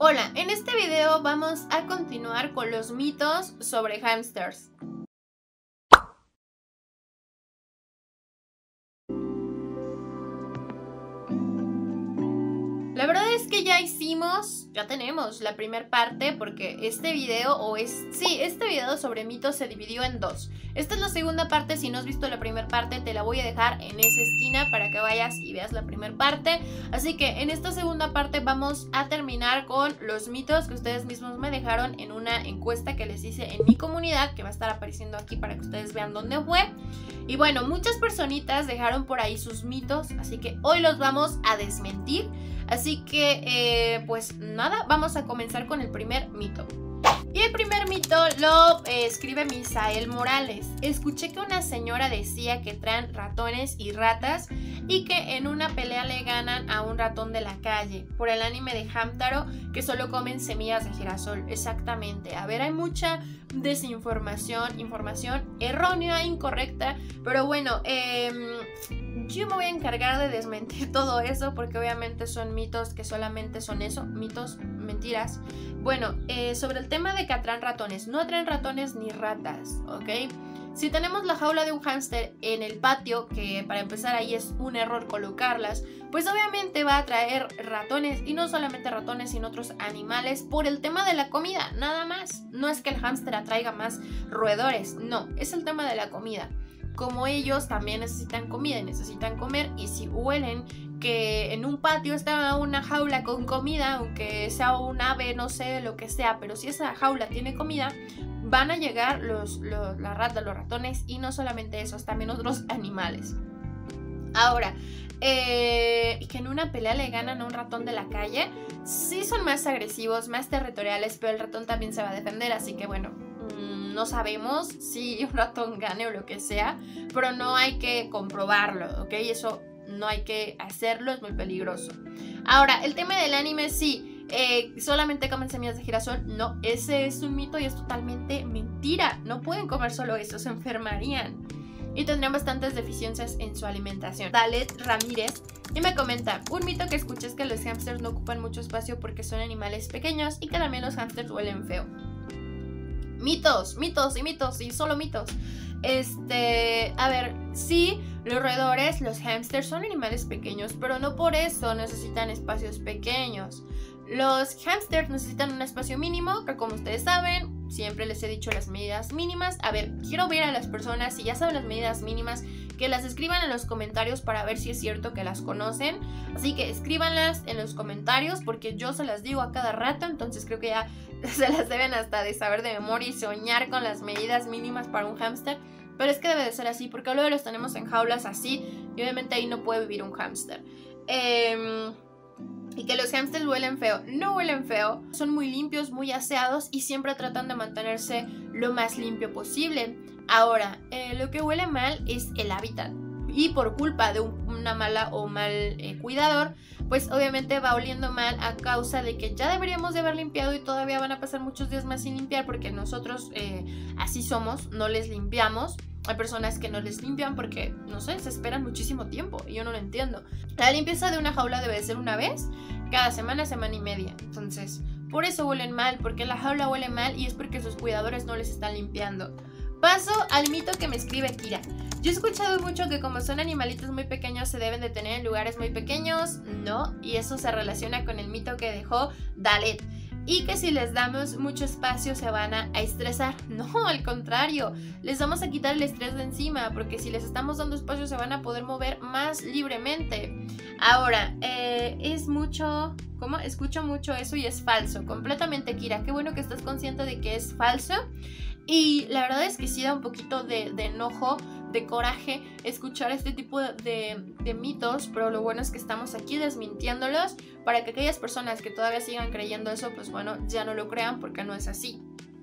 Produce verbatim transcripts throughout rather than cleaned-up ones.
Hola, en este video vamos a continuar con los mitos sobre hámsters. La verdad es que ya hicimos, ya tenemos la primera parte porque este video, o es, sí, este video sobre mitos se dividió en dos. Esta es la segunda parte, si no has visto la primera parte te la voy a dejar en esa esquina para que vayas y veas la primera parte. Así que en esta segunda parte vamos a terminar con los mitos que ustedes mismos me dejaron en una encuesta que les hice en mi comunidad, que va a estar apareciendo aquí para que ustedes vean dónde fue. Y bueno, muchas personitas dejaron por ahí sus mitos, así que hoy los vamos a desmentir. Así que, eh, pues nada, vamos a comenzar con el primer mito. Y el primer mito lo eh, escribe Misael Morales. Escuché que una señora decía que traen ratones y ratas y que en una pelea le ganan a un ratón de la calle por el anime de Hamtaro, que solo comen semillas de girasol. Exactamente. A ver, hay mucha desinformación, información errónea, incorrecta, pero bueno, eh... yo me voy a encargar de desmentir todo eso porque obviamente son mitos que solamente son eso, mitos, mentiras. Bueno, eh, sobre el tema de que atraen ratones, no atraen ratones ni ratas, ¿ok? Si tenemos la jaula de un hámster en el patio, que para empezar ahí es un error colocarlas, pues obviamente va a atraer ratones, y no solamente ratones sino otros animales por el tema de la comida, nada más. No es que el hámster atraiga más roedores, no, es el tema de la comida. Como ellos también necesitan comida y necesitan comer, y si huelen que en un patio está una jaula con comida, aunque sea un ave, no sé, lo que sea, pero si esa jaula tiene comida, van a llegar los, los, las ratas, los ratones, y no solamente esos, también otros animales. Ahora, eh, que en una pelea le ganan a un ratón de la calle, sí son más agresivos, más territoriales, pero el ratón también se va a defender, así que bueno, no sabemos si un ratón gane o lo que sea, pero no hay que comprobarlo, ¿ok? Eso no hay que hacerlo, es muy peligroso. Ahora, el tema del anime, sí, eh, solamente comen semillas de girasol, no, ese es un mito y es totalmente mentira. No pueden comer solo eso, se enfermarían y tendrían bastantes deficiencias en su alimentación. Dalet Ramírez y me comenta: un mito que escuché es que los hámsters no ocupan mucho espacio porque son animales pequeños y que también los hámsters huelen feo. Mitos, mitos y mitos y solo mitos. Este, a ver, sí, los roedores, los hámsters son animales pequeños, pero no por eso necesitan espacios pequeños. Los hámsters necesitan un espacio mínimo, que como ustedes saben, siempre les he dicho las medidas mínimas. A ver, quiero ver a las personas, si ya saben las medidas mínimas, que las escriban en los comentarios para ver si es cierto que las conocen. Así que escríbanlas en los comentarios porque yo se las digo a cada rato, entonces creo que ya se las deben hasta de saber de memoria y soñar con las medidas mínimas para un hámster. Pero es que debe de ser así porque luego los tenemos en jaulas así y obviamente ahí no puede vivir un hámster. Eh... Y que los hámsters huelen feo. No huelen feo, son muy limpios, muy aseados y siempre tratan de mantenerse lo más limpio posible. Ahora, eh, lo que huele mal es el hábitat, y por culpa de un, una mala o mal eh, cuidador, pues obviamente va oliendo mal a causa de que ya deberíamos de haber limpiado y todavía van a pasar muchos días más sin limpiar porque nosotros eh, así somos, no les limpiamos. Hay personas que no les limpian porque, no sé, se esperan muchísimo tiempo y yo no lo entiendo. La limpieza de una jaula debe ser una vez cada semana, semana y media. Entonces, por eso huelen mal, porque la jaula huele mal y es porque sus cuidadores no les están limpiando. Paso al mito que me escribe Kira. Yo he escuchado mucho que como son animalitos muy pequeños se deben de tener en lugares muy pequeños. No, y eso se relaciona con el mito que dejó Dalet. Y que si les damos mucho espacio se van a, a estresar. No, al contrario, les vamos a quitar el estrés de encima, porque si les estamos dando espacio se van a poder mover más libremente. Ahora, eh, es mucho, ¿cómo? Escucho mucho eso y es falso, completamente, Kira. Qué bueno que estás consciente de que es falso. Y la verdad es que sí da un poquito de, de enojo, de coraje escuchar este tipo de, de, de mitos, pero lo bueno es que estamos aquí desmintiéndolos para que aquellas personas que todavía sigan creyendo eso, pues bueno, ya no lo crean porque no es así.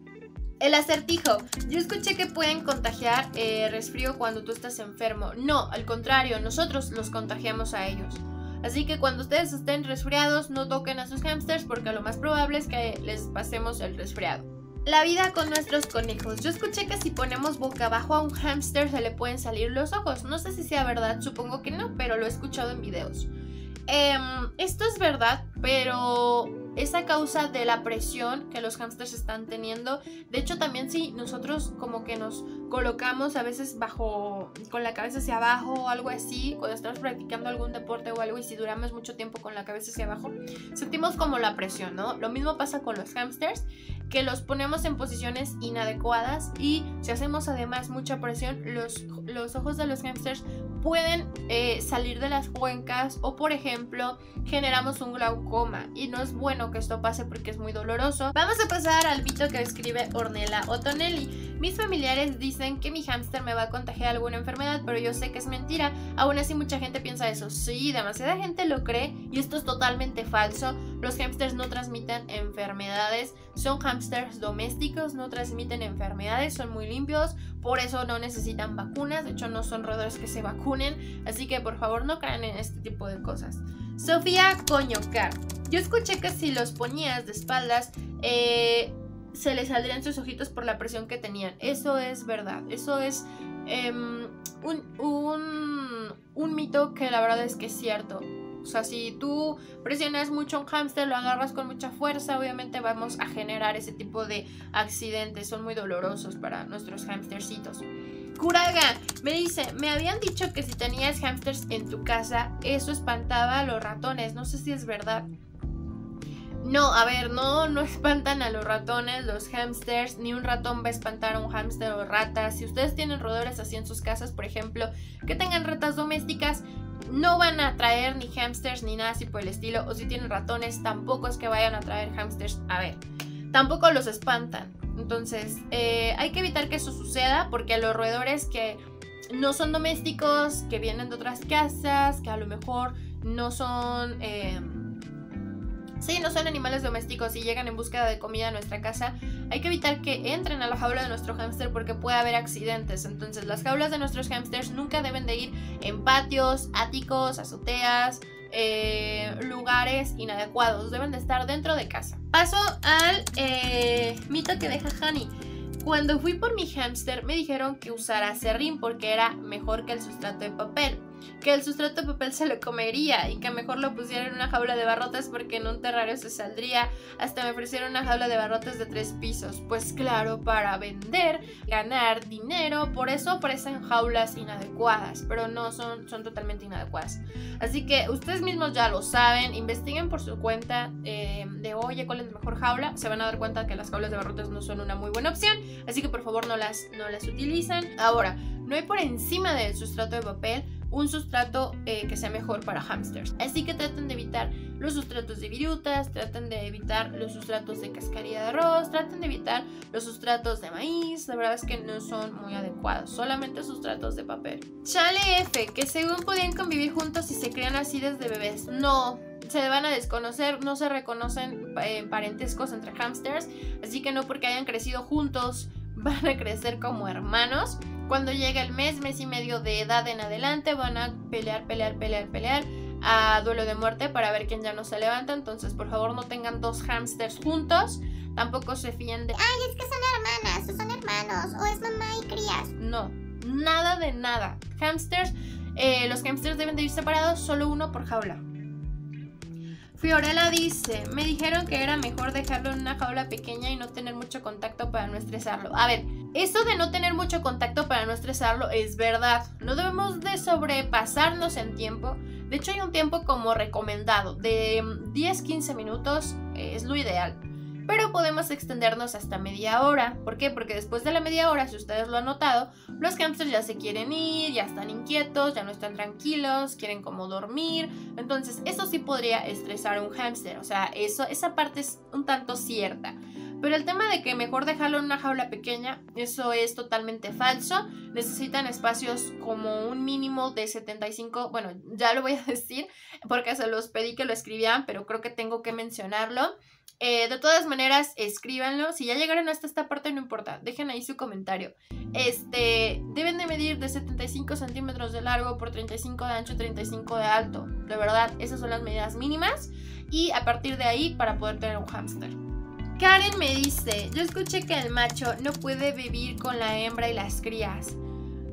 El acertijo. Yo escuché que pueden contagiar eh, resfrío cuando tú estás enfermo. No, al contrario, nosotros los contagiamos a ellos. Así que cuando ustedes estén resfriados, no toquen a sus hámsters porque lo más probable es que les pasemos el resfriado. La vida con nuestros conejos. Yo escuché que si ponemos boca abajo a un hámster se le pueden salir los ojos. No sé si sea verdad, supongo que no, pero lo he escuchado en videos. Eh, esto es verdad, pero es a causa de la presión que los hámsters están teniendo. De hecho, también si nosotros como que nos colocamos a veces bajo, con la cabeza hacia abajo o algo así, cuando estamos practicando algún deporte o algo, y si duramos mucho tiempo con la cabeza hacia abajo, sentimos como la presión, ¿no? Lo mismo pasa con los hámsters, que los ponemos en posiciones inadecuadas, y si hacemos además mucha presión, los, los ojos de los hámsters pueden eh, salir de las cuencas, o por ejemplo generamos un glaucoma, y no es bueno que esto pase porque es muy doloroso. Vamos a pasar al mito que escribe Ornella Ottonelli. Mis familiares dicen que mi hámster me va a contagiar alguna enfermedad, pero yo sé que es mentira. Aún así mucha gente piensa eso. Sí, demasiada gente lo cree, y esto es totalmente falso. Los hámsters no transmiten enfermedades, son hámsters domésticos, no transmiten enfermedades, son muy limpios, por eso no necesitan vacunas. De hecho, no son roedores que se vacunen, así que por favor no crean en este tipo de cosas. Sofía Coñocar: yo escuché que si los ponías de espaldas eh, se les saldrían sus ojitos por la presión que tenían. Eso es verdad, eso es eh, un, un, un mito que la verdad es que es cierto. O sea, si tú presionas mucho a un hámster, lo agarras con mucha fuerza, obviamente vamos a generar ese tipo de accidentes. Son muy dolorosos para nuestros hámstercitos. Kuraga me dice: me habían dicho que si tenías hámsters en tu casa, eso espantaba a los ratones. No sé si es verdad. No, a ver, no, no espantan a los ratones, los hámsters, ni un ratón va a espantar a un hámster o ratas. Si ustedes tienen roedores así en sus casas, por ejemplo, que tengan ratas domésticas, no van a traer ni hámsters ni nada así por el estilo. O si tienen ratones, tampoco es que vayan a traer hámsters. A ver, tampoco los espantan. Entonces, eh, hay que evitar que eso suceda, porque los roedores que no son domésticos, que vienen de otras casas, que a lo mejor no son... Eh, Sí, no son animales domésticos y llegan en búsqueda de comida a nuestra casa, hay que evitar que entren a la jaula de nuestro hámster porque puede haber accidentes. Entonces las jaulas de nuestros hámsters nunca deben de ir en patios, áticos, azoteas, eh, lugares inadecuados. Deben de estar dentro de casa. Paso al eh, mito que deja Hani. Cuando fui por mi hámster me dijeron que usara serrín porque era mejor que el sustrato de papel, que el sustrato de papel se lo comería y que mejor lo pusiera en una jaula de barrotes porque en un terrario se saldría. Hasta me ofrecieron una jaula de barrotes de tres pisos. Pues claro, para vender, ganar dinero, por eso ofrecen jaulas inadecuadas, pero no, son, son totalmente inadecuadas. Así que ustedes mismos ya lo saben, investiguen por su cuenta eh, de oye, ¿cuál es la mejor jaula? Se van a dar cuenta que las jaulas de barrotes no son una muy buena opción, así que por favor no las, no las utilicen. Ahora, no hay por encima del sustrato de papel un sustrato eh, que sea mejor para hámsters, así que traten de evitar los sustratos de virutas, traten de evitar los sustratos de cascarilla de arroz, traten de evitar los sustratos de maíz. La verdad es que no son muy adecuados, solamente sustratos de papel. Chale F, que según podían convivir juntos y se crían así desde bebés. No, se van a desconocer, no se reconocen eh, parentescos entre hámsters, así que no porque hayan crecido juntos van a crecer como hermanos. Cuando llega el mes, mes y medio de edad en adelante, van a pelear, pelear, pelear, pelear a duelo de muerte para ver quién ya no se levanta. Entonces, por favor, no tengan dos hámsters juntos. Tampoco se fíen de... Ay, es que son hermanas, o son hermanos, o es mamá y crías. No, nada de nada. Hámsters, eh, los hámsters deben de ir separados, solo uno por jaula. Fiorella dice: me dijeron que era mejor dejarlo en una jaula pequeña y no tener mucho contacto para no estresarlo. A ver, eso de no tener mucho contacto para no estresarlo es verdad. No debemos de sobrepasarnos en tiempo. De hecho, hay un tiempo como recomendado de diez a quince minutos, eh, es lo ideal. Pero podemos extendernos hasta media hora. ¿Por qué? Porque después de la media hora, si ustedes lo han notado, los hámsters ya se quieren ir, ya están inquietos, ya no están tranquilos, quieren como dormir. Entonces eso sí podría estresar a un hámster. O sea, eso, esa parte es un tanto cierta. Pero el tema de que mejor dejarlo en una jaula pequeña, eso es totalmente falso. Necesitan espacios como un mínimo de setenta y cinco, bueno, ya lo voy a decir porque se los pedí que lo escribieran, pero creo que tengo que mencionarlo. Eh, de todas maneras, escríbanlo. Si ya llegaron hasta esta parte, no importa, dejen ahí su comentario. Este, deben de medir de setenta y cinco centímetros de largo por treinta y cinco de ancho, treinta y cinco de alto. De verdad, esas son las medidas mínimas. Y a partir de ahí, para poder tener un hámster. Karen me dice: yo escuché que el macho no puede vivir con la hembra y las crías.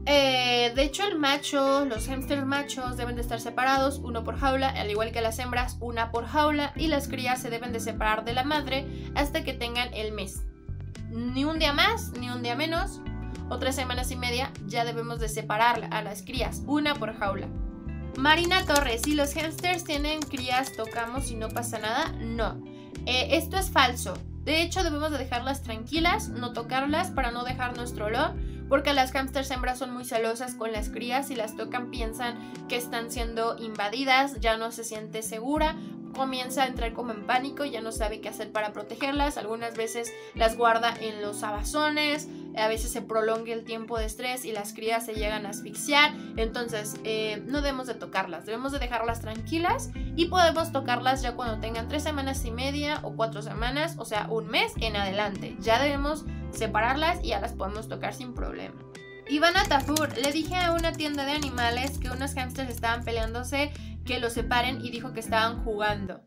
Eh, de hecho, el macho, los hámsters machos deben de estar separados, uno por jaula, al igual que las hembras, una por jaula, y las crías se deben de separar de la madre hasta que tengan el mes. Ni un día más, ni un día menos, o tres semanas y media, ya debemos de separar a las crías, una por jaula. Marina Torres, si los hámsters tienen crías, ¿tocamos y no pasa nada? No, eh, esto es falso. De hecho, debemos de dejarlas tranquilas, no tocarlas para no dejar nuestro olor, porque las hámsters hembras son muy celosas con las crías. Si las tocan piensan que están siendo invadidas, ya no se siente segura, comienza a entrar como en pánico, ya no sabe qué hacer para protegerlas. Algunas veces las guarda en los abazones, a veces se prolonga el tiempo de estrés y las crías se llegan a asfixiar. Entonces eh, no debemos de tocarlas, debemos de dejarlas tranquilas, y podemos tocarlas ya cuando tengan tres semanas y media o cuatro semanas, o sea un mes en adelante. Ya debemos separarlas y ya las podemos tocar sin problema. Ivana Tafur, le dije a una tienda de animales que unos hámsters estaban peleándose, que los separen, y dijo que estaban jugando.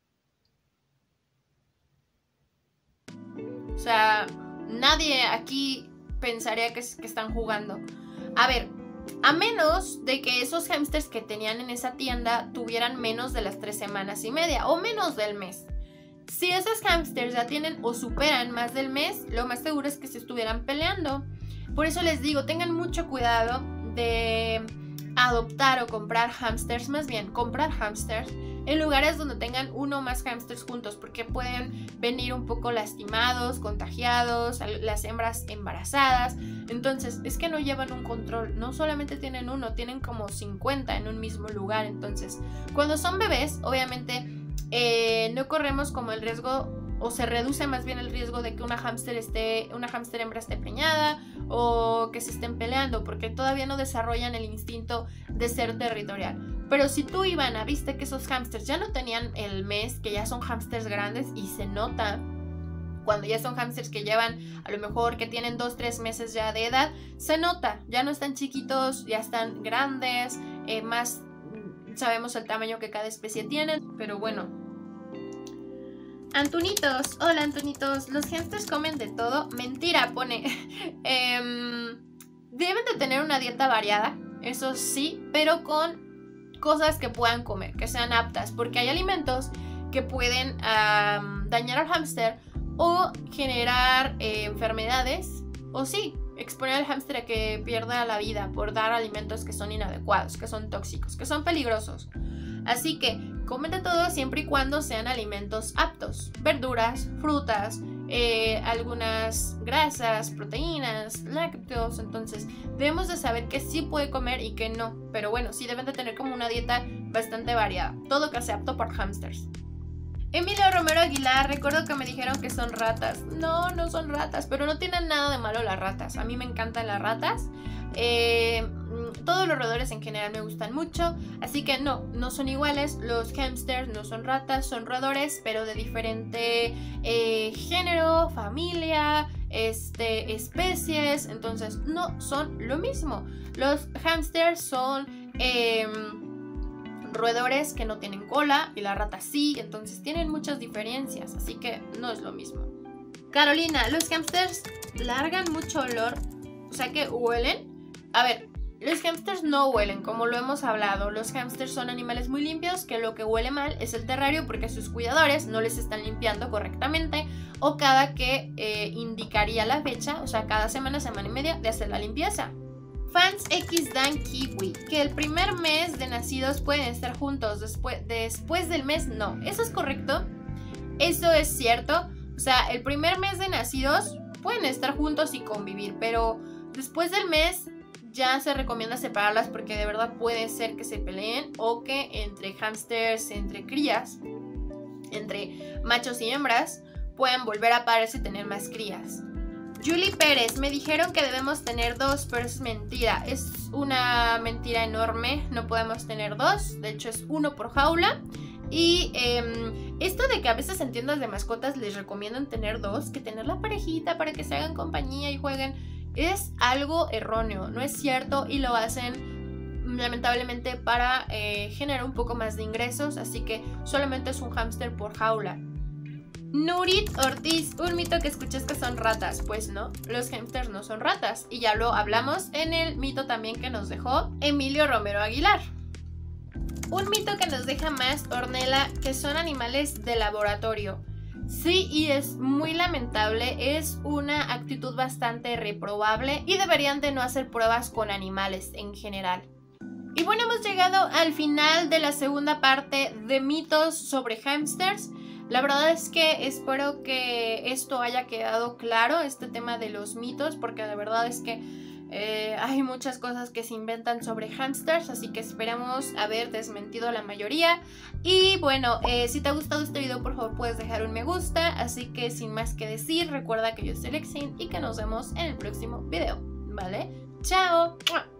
O sea, nadie aquí pensaría que, que están jugando. A ver, a menos de que esos hámsters que tenían en esa tienda tuvieran menos de las tres semanas y media o menos del mes. Si esos hámsters ya tienen o superan más del mes, lo más seguro es que se estuvieran peleando. Por eso les digo, tengan mucho cuidado de adoptar o comprar hámsters, más bien comprar hámsters en lugares donde tengan uno o más hámsters juntos, porque pueden venir un poco lastimados, contagiados, las hembras embarazadas. Entonces es que no llevan un control, no solamente tienen uno, tienen como cincuenta en un mismo lugar. Entonces cuando son bebés, obviamente eh, no corremos como el riesgo, o se reduce más bien el riesgo de que una hámster esté, una hámster hembra esté preñada o que se estén peleando, porque todavía no desarrollan el instinto de ser territorial. Pero si tú, Ivana, viste que esos hámsters ya no tenían el mes, que ya son hámsters grandes, y se nota cuando ya son hámsters que llevan, a lo mejor que tienen dos, tres meses ya de edad, se nota, ya no están chiquitos, ya están grandes, eh, más sabemos el tamaño que cada especie tiene, pero bueno. Antonitos, hola Antonitos, los hámsters comen de todo. Mentira, pone. eh, deben de tener una dieta variada, eso sí, pero con cosas que puedan comer, que sean aptas, porque hay alimentos que pueden um, dañar al hámster o generar eh, enfermedades, o sí, exponer al hámster a que pierda la vida por dar alimentos que son inadecuados, que son tóxicos, que son peligrosos. Así que comen de todo siempre y cuando sean alimentos aptos. Verduras, frutas, eh, algunas grasas, proteínas, lácteos. Entonces debemos de saber que sí puede comer y que no. Pero bueno, sí deben de tener como una dieta bastante variada. Todo que sea apto para hámsters. Emilio Romero Aguilar, recuerdo que me dijeron que son ratas. No, no son ratas, pero no tienen nada de malo las ratas. A mí me encantan las ratas. Eh, todos los roedores en general me gustan mucho, así que no, no son iguales. Los hámsters no son ratas, son roedores, pero de diferente eh, género, familia, este, especies. Entonces no son lo mismo. Los hámsters son eh, roedores que no tienen cola y la rata sí, entonces tienen muchas diferencias, así que no es lo mismo. Carolina, los hámsters largan mucho olor, o sea que huelen. A ver, los hámsters no huelen, como lo hemos hablado. Los hámsters son animales muy limpios, que lo que huele mal es el terrario porque sus cuidadores no les están limpiando correctamente, o cada que eh, indicaría la fecha, o sea, cada semana, semana y media de hacer la limpieza. Fans X Dan Kiwi, que el primer mes de nacidos pueden estar juntos, después, después del mes no. ¿Eso es correcto? Eso es cierto. O sea, el primer mes de nacidos pueden estar juntos y convivir, pero después del mes ya se recomienda separarlas porque de verdad puede ser que se peleen o que entre hámsters, entre crías, entre machos y hembras, puedan volver a pararse y tener más crías. Julie Pérez, me dijeron que debemos tener dos, pero es mentira. Es una mentira enorme, no podemos tener dos, de hecho es uno por jaula. Y eh, esto de que a veces en tiendas de mascotas les recomiendan tener dos, que tener la parejita para que se hagan compañía y jueguen, es algo erróneo, no es cierto, y lo hacen lamentablemente para eh, generar un poco más de ingresos, así que solamente es un hámster por jaula. Nurit Ortiz, un mito que escuchas que son ratas. Pues no, los hámsters no son ratas. Y ya lo hablamos en el mito también que nos dejó Emilio Romero Aguilar. Un mito que nos deja más Ornella, que son animales de laboratorio. Sí, y es muy lamentable, es una actitud bastante reprobable y deberían de no hacer pruebas con animales en general. Y bueno, hemos llegado al final de la segunda parte de mitos sobre hámsters. La verdad es que espero que esto haya quedado claro, este tema de los mitos, porque la verdad es que eh, hay muchas cosas que se inventan sobre hámsters, así que esperamos haber desmentido la mayoría. Y bueno, eh, si te ha gustado este video, por favor puedes dejar un me gusta, así que sin más que decir, recuerda que yo soy Lexin y que nos vemos en el próximo video, ¿vale? ¡Chao!